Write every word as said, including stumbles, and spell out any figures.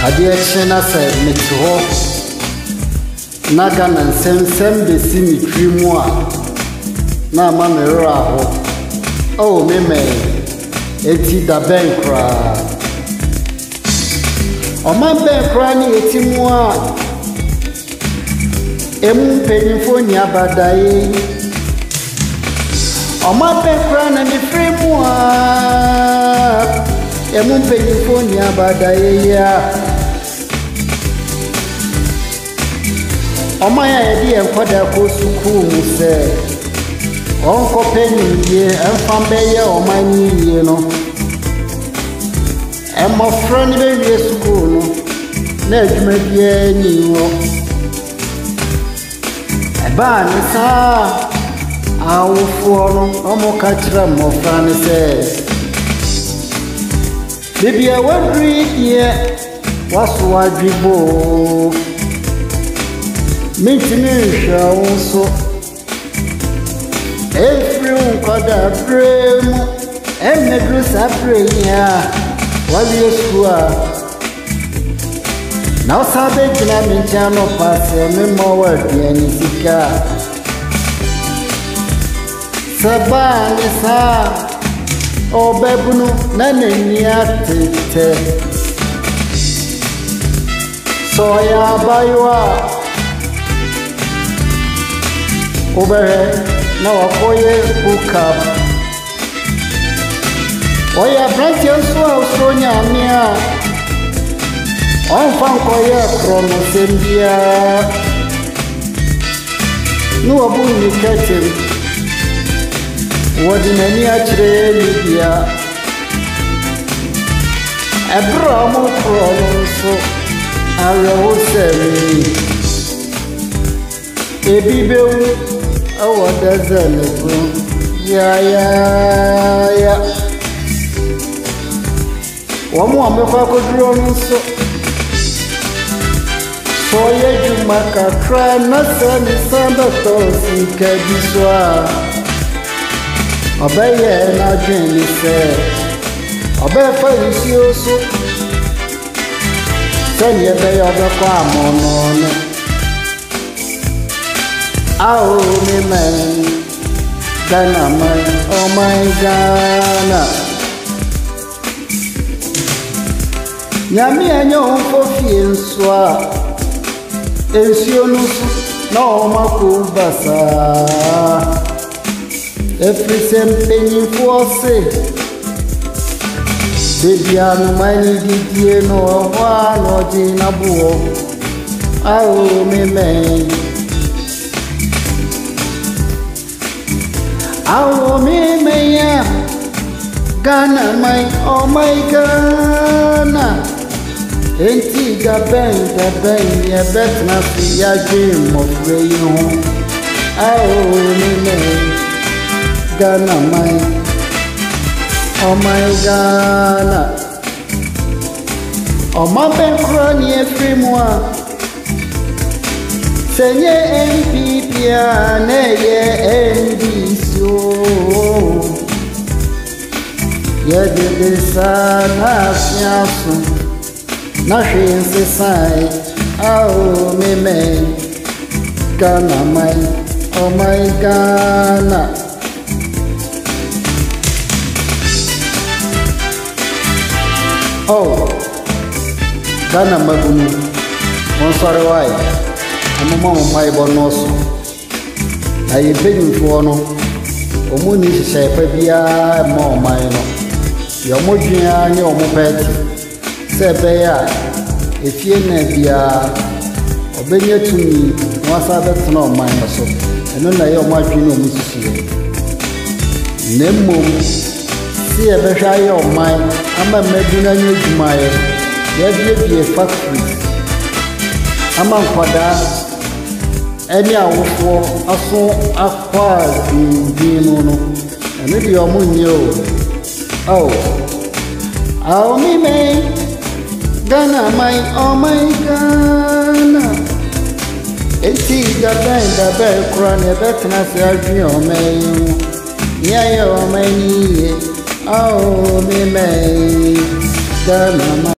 Adeɛ kye na sɛ mete hɔ na Ghana nsɛmsɛm bɛsi me tiri mu a na ama me werɛ aho. Oh, me me eti da bɛn koraa. Ɔman bɛn koraa ne eti mu a emu mpanyinfo ni abadaye. Ɔman bɛn koraa na me firi mu a emu mpanyinfo ni abadaye ya. Ọma ya yɛde yɛn nkɔda kɔ sukuu mu sɛ ɔnkɔpɛ nimdie ɛmfa mbɛyɛ ɔman no yie no. Mmɔfra no bɛwie sukuu no na adwuma biara nni hɔ. Ɛbaa ne saa awofoɔ no ɔmoka kyerɛ mmɔfra no sɛ baabi a waduru deɛ waso adwiboo. Mentimi nhwɛ wo nso ɛfiri wo nkɔda berɛ mu ɛnnɛ duru saa berɛ yi a wawie sukuu a na wosan bɛgyina me nkyɛn no pa sɛ memmɔ wɔ aduane sika a sɛ baa ne saa ɔbɛbunu na n'ani atetɛ sɛ ɔyɛ abayewa a Obere na wakoye hookup. Oya branch nso a so nyame a on fan koye krono sembia. No obu ni ketem. Wodi nani a kire ni bia. Ebra mo krono so awe wo semi. Ebi bewu awo dazale ko ya ya ya wa mu amekwa ko duro no so so ye juma ka tra na se ni samba to si ka bi so a obaye na dwen ni se obaye fa isi oso se ni e be yo be kwa amono no. Oh, me man, Ghana man, oh my Ghana. Nyami anyo kofi enswa, ensio nusu na omako basa. Every sempeni force, baby anu mani didie no wa no jinabuo. Oh, me man. Oh, me, me, yeah. Ghana, my, oh, my Ghana. Enti, the bang, the bang, yeah, bet not see a dream of rain. Oh, me, me, Ghana, my, oh, my Ghana. Oh, my bang, crony, every moi. Senye M P pia neye M D C O Yede de sa na siasu na shense sai ao me me Ghana my oh my Ghana. Oh Ghana magunu on sorry why Mama my bonoso. I been for no. Omuni shepe bia mo maino. Yo mojia ni o mo pet. Se be ya efie na bia obenye tumi wasa bet na o maino so. Eno na yo mo adwene o musisi. Nemmom si e be hwa ye o man ama maduna nya dwumaye. Ya bie bie factory. Ama nkwada Any awful aso akwa dino no and maybe your moon yo. Oh, oh me me Ghana my oh my Ghana. Eti da ben da be kran e betna se adwi o me. Yeah yo me ni. Oh me me Ghana.